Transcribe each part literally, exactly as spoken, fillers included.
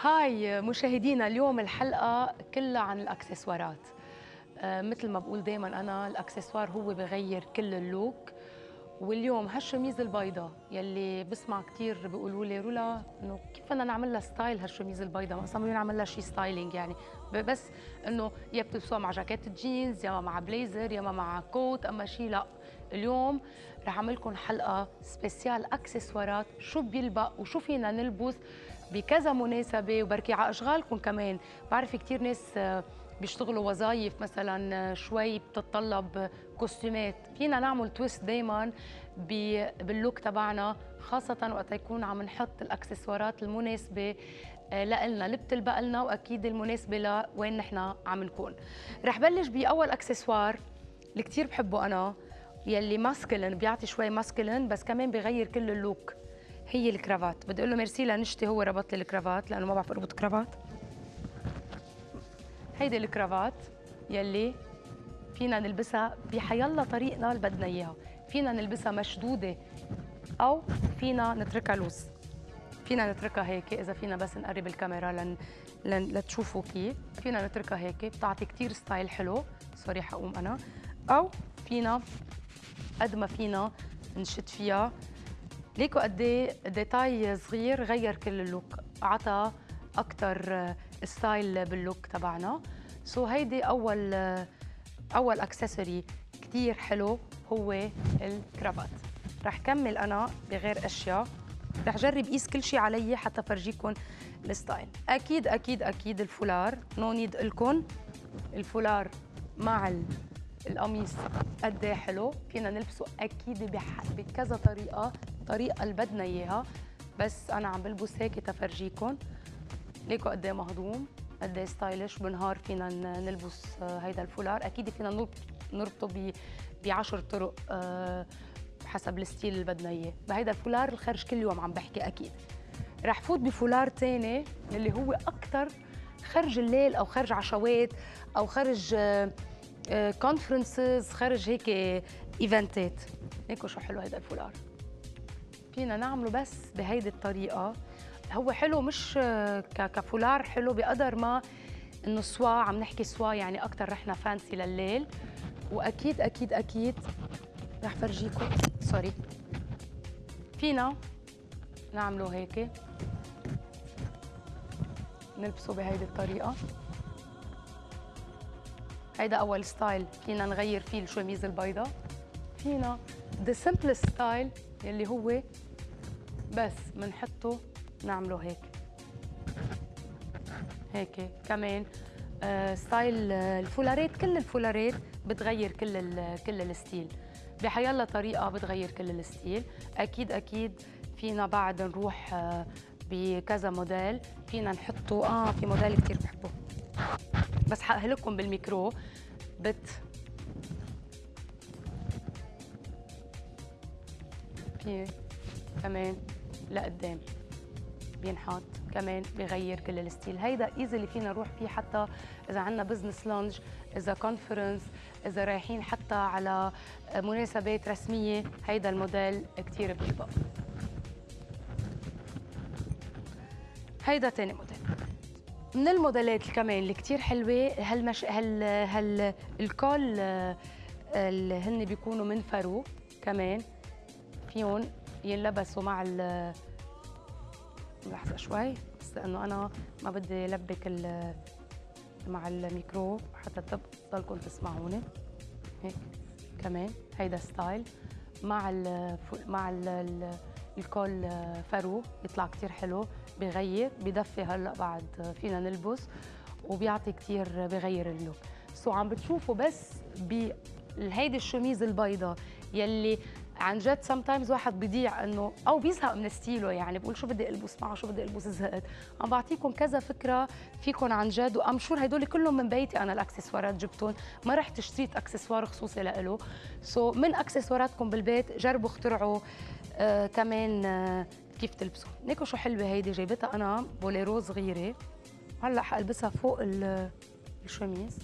هاي مشاهدينا، اليوم الحلقة كلها عن الأكسسوارات. آه مثل ما بقول دايما أنا، الأكسسوار هو بغير كل اللوك. واليوم هالشميز البيضاء يلي بسمع كثير بيقولوا لي رولا انه كيف بدنا نعمل لها ستايل هالشميز البيضاء، ما صممين نعمل لها شيء ستايلينج، يعني بس انه يا بتلبسوها مع جاكيت جينز، يا مع بليزر، يا مع كوت، اما شيء لا. اليوم رح اعمل لكم حلقه سبيسيال اكسسوارات، شو بيلبق وشو فينا نلبس بكذا مناسبه، وبركي على اشغالكم كمان. بعرف كثير ناس بيشتغلوا وظائف مثلا شوي بتتطلب كوستيمات، فينا نعمل تويست دايما باللوك تبعنا، خاصة وقت يكون عم نحط الاكسسوارات المناسبة لنا اللي بتلبق لنا، واكيد المناسبة لوين نحن عم نكون. رح بلش باول اكسسوار اللي كثير بحبه انا، يلي ماسكلين، بيعطي شوي ماسكلين بس كمان بغير كل اللوك، هي الكرافات. بدي اقول له ميرسي لنشتي، هو ربط لي الكرافات لانه ما بعرف اربط كرافات. هيدي الكرافات يلي فينا نلبسها بحيالله طريقنا اللي بدنا اياها، فينا نلبسها مشدوده او فينا نتركها لوز، فينا نتركها هيك اذا فينا بس نقرب الكاميرا لن, لن لتشوفوا كيف فينا نتركها هيك، بتعطي كثير ستايل حلو. سوري حقوم انا. او فينا قد ما فينا نشد فيها، ليكوا قد ايه ديتاي صغير غير كل اللوك، عطى اكثر ستايل باللوك تبعنا. سو هيدي اول اول اكسسوري كثير حلو هو الكرافات. رح كمل انا بغير اشياء، رح جرب قيس كل شيء علي حتى فرجيكم الستايل. اكيد اكيد اكيد الفولار نو نيد لكم، الفولار مع القميص قد ايه حلو، فينا نلبسه اكيد بكذا طريقه، الطريقه اللي بدنا اياها، بس انا عم بلبس هيك تفرجيكم. ليكوا قد ايه مهضوم، قد ايه ستايلش. بالنهار فينا نلبس هيدا الفولار، اكيد فينا نربطه بعشر طرق حسب الستيل اللي بدنا اياه. بهيدا الفولار الخرج كل يوم عم بحكي. اكيد رح فوت بفولار ثاني اللي هو اكثر خرج الليل او خرج عشوات او خرج كونفرنسز، خرج هيك ايفنتات. ليكوا شو حلو هيدا الفولار، فينا نعمله بس بهيدي الطريقه. هو حلو مش كفولار حلو بقدر ما انه سوا، عم نحكي سوا يعني اكثر رحنا فانسي لليل. واكيد اكيد اكيد رح فرجيكم، سوري، فينا نعمله هيك، نلبسه بهيدي الطريقه. هيدا اول ستايل فينا نغير فيه الشميز البيضاء. فينا ذا سمبل ستايل يلي هو بس بنحطه نعمله هيك هيك كمان. آه ستايل الفولارات، كل الفولارات بتغير كل ال كل الستيل بحيالله طريقه، بتغير كل الستيل. اكيد اكيد فينا بعد نروح آه بكذا موديل، فينا نحطه اه في موديل كثير بحبه بس حقه لكم بالميكرو. بت في كمان لقدام بينحط كمان بغير كل الستيل. هيدا ايزي فينا نروح فيه حتى اذا عندنا بزنس لانج، اذا كونفرنس، اذا رايحين حتى على مناسبات رسميه. هيدا الموديل كثير بيلبق. هيدا ثاني موديل من الموديلات كمان اللي كثير حلوه. هالمش هال هال الكول اللي هن بيكونوا من فرو، كمان فيهم ينلبسوا مع ال لحظة شوي بس لأنه أنا ما بدي لبك مع الميكرو حتى تضلكم تسمعوني. هيك كمان هيدا ستايل مع ال مع ال الكول فرو بيطلع كتير حلو، بغير بدفي. هلا بعد فينا نلبس وبيعطي كتير بغير اللوك. سو عم بتشوفوا بس بهيدي الشميز البيضاء يلي عن جد سم تايمز واحد بيضيع انه او بيزهق من ستيله، يعني بقول شو بدي البس معه، شو بدي البس، زهقت. عم بعطيكم كذا فكره فيكم عن جد، وام شور هدول كلهم من بيتي انا. الاكسسوارات جبتهم، ما رحت اشتريت اكسسوار خصوصي لإله. سو من اكسسواراتكم بالبيت جربوا اخترعوا آه كمان آه كيف تلبسوا. ليكوا شو حلوه هيدي، جايبتها انا بوليرو صغيره، هلا حالبسها فوق الشميز.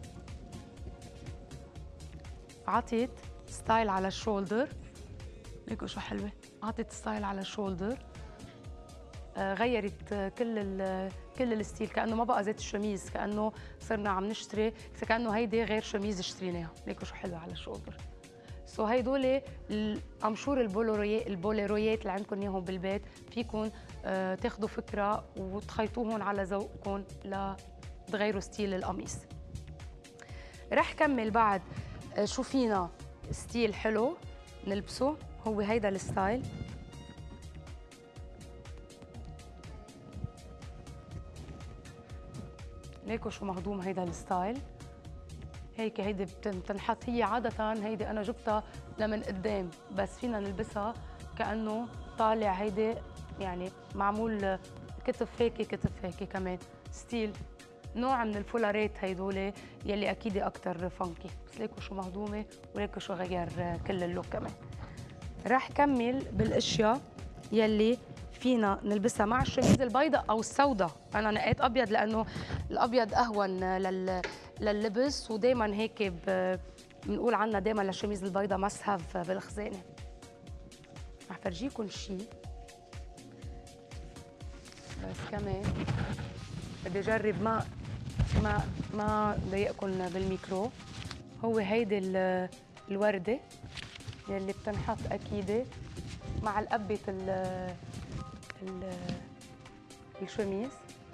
عطيت ستايل على الشولدر، ليكوا شو حلوه، عطيت ستايل على الشولدر. غيرت كل ال كل الستيل، كانه ما بقى زيت الشميز، كانه صرنا عم نشتري كانه هيدي غير شميز اشتريناها. ليكوا شو حلوه على الشولدر. سو هيدول القمشور البوليرويات البوليرويات اللي عندكم اياهم بالبيت، فيكم آه تاخذوا فكره وتخيطوهم على ذوقكم لتغيروا ستيل القميص. رح كمل بعد آه شو فينا ستيل حلو نلبسه، هو هيدا الستايل. ليكوا شو مهضوم هيدا الستايل. هيك هيدي بتنحط، هي عادة هيدي أنا جبتها لمن قدام، بس فينا نلبسها كأنه طالع هيدي يعني معمول كتف هيك كتف هيك كمان ستيل. نوع من الفولارات هيدول يلي أكيد أكتر فانكي، بس ليكوا شو مهضومة وليكوا شو غير كل اللوك كمان. راح كمل بالأشياء يلي فينا نلبسها مع الشميز البيضاء أو السوداء. أنا نقيت أبيض لأنه الأبيض أهون لل لللبس، ودائما هيك بنقول عنها دائما للشميز البيضاء ماست هاف بالخزانه. رح فرجيكم شيء بس كمان بدي اجرب ما ما ما ضايقكم بالميكرو. هو هيدي الورده يلي بتنحط اكيد مع القبه ال ال الشميز.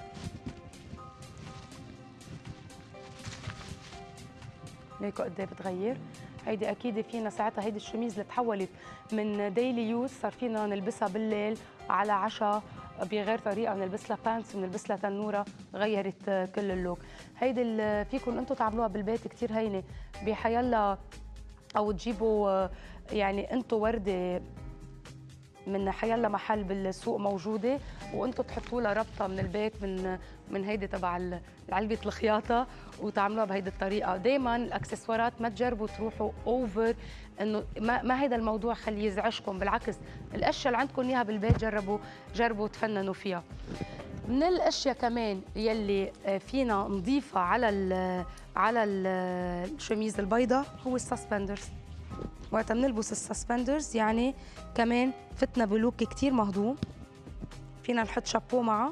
ليكوا قد ايه بتغير. هيدي اكيد فينا ساعتها، هيدي الشميز اللي تحولت من ديلي يوز صار فينا نلبسها بالليل على عشاء بغير طريقه، بنلبس لها بانس بنلبس لها تنوره، غيرت كل اللوك. هيدي فيكم انتم تعملوها بالبيت كثير هينه، بحيلا او تجيبوا يعني انتم ورده من حيلا محل بالسوق موجوده، وانتم تحطوا لها ربطه من البيت من من هيدي تبع علبه الخياطه وتعملوها بهيدي الطريقه. دائما الاكسسوارات ما تجربوا تروحوا اوفر، انه ما, ما هيدا الموضوع خليه يزعجكم، بالعكس الاشياء اللي عندكم اياها بالبيت جربوا جربوا تفننوا فيها. من الاشياء كمان يلي فينا نضيفها على ال على ال الشميز البيضاء هو السسبندرز. وقت بنلبس السسبندرز يعني كمان فتنا بلوك كتير مهضوم. فينا نحط شابو معه.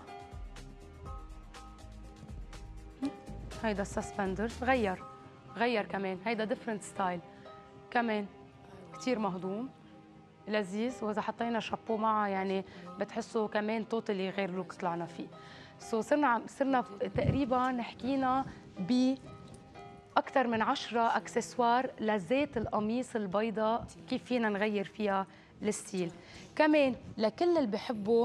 هيدا السسبندرز غير غير كمان، هيدا ديفرنت ستايل كمان كتير مهضوم لذيذ، واذا حطينا شابو معه يعني بتحسوا كمان توتالي غير لوك طلعنا فيه. سو صرنا صرنا تقريبا حكينا ب أكثر من عشرة أكسسوار لزيت القميص البيضاء، كيف فينا نغير فيها الستيل. كمان لكل اللي بحبوا،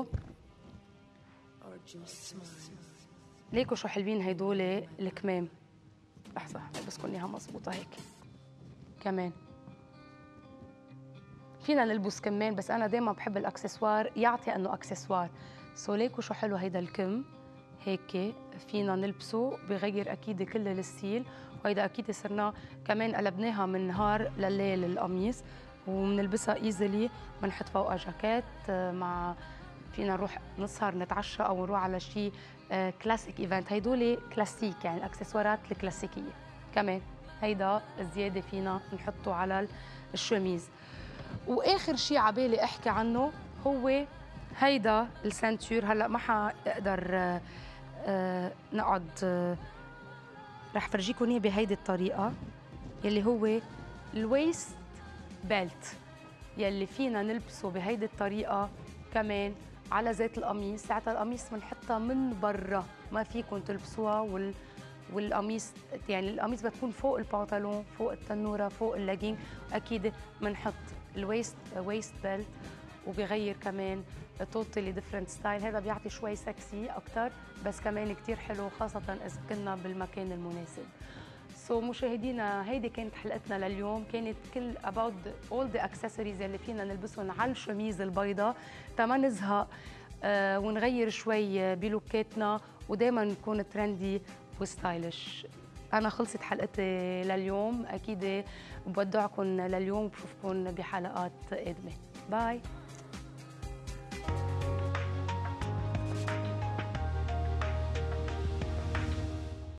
ليكوا شو حلوين هيدول الكمام. لحظة بلبسكم إياها مضبوطة هيك. كمان فينا نلبس كمان، بس أنا دايما بحب الأكسسوار يعطي أنه أكسسوار. سو ليكوا شو حلو هيدا الكم هيك فينا نلبسه، بغير أكيد كل الستيل. وهيدا أكيد صرنا كمان قلبناها من نهار لليل القميص، وبنلبسها ايزلي، بنحط فوقها جاكيت مع، فينا نروح نسهر نتعشى او نروح على شيء كلاسيك ايفنت. هيدول كلاسيك يعني الاكسسوارات الكلاسيكيه. كمان هيدا الزياده فينا نحطه على الشميز. واخر شيء عبالي احكي عنه هو هيدا السنتور. هلا ما حقدر نقعد، رح فرجيكم اياه بهيدي الطريقه يلي هو الويست بيلت، يلي فينا نلبسه بهيدي الطريقه كمان على زيت القميص. ساعتها القميص بنحطها من برا، ما فيكم تلبسوها وال والقميص يعني القميص بتكون فوق البنطلون، فوق التنوره، فوق اللاجين. اكيد بنحط الويست ويست بيلت، وبيغير كمان توتالي ديفرنت ستايل. هذا بيعطي شوي سكسي اكثر، بس كمان كثير حلو خاصه اذا كنا بالمكان المناسب. سو so, مشاهدينا، هيدي كانت حلقتنا لليوم، كانت كل about all the accessories اللي فينا نلبسهم على الشميز البيضاء تما نزهق آه ونغير شوي بلوكاتنا ودائما نكون ترندي وستايلش. أنا خلصت حلقتي لليوم، أكيد بودعكم لليوم وبشوفكم بحلقات قادمة. باي.